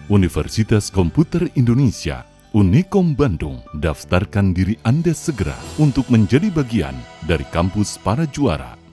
Universitas Komputer Indonesia, Unikom Bandung, daftarkan diri Anda segera untuk menjadi bagian dari kampus para juara.